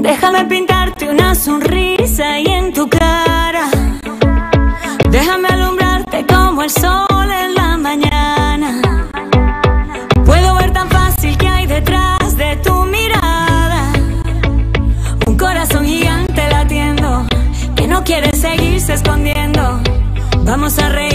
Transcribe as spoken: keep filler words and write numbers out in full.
Déjame pintarte una sonrisa ahí en tu cara. Déjame alumbrarte como el sol en la mañana. Puedo ver tan fácil que hay detrás de tu mirada. Un corazón gigante latiendo que no quiere seguirse escondiendo. Vamos a reír.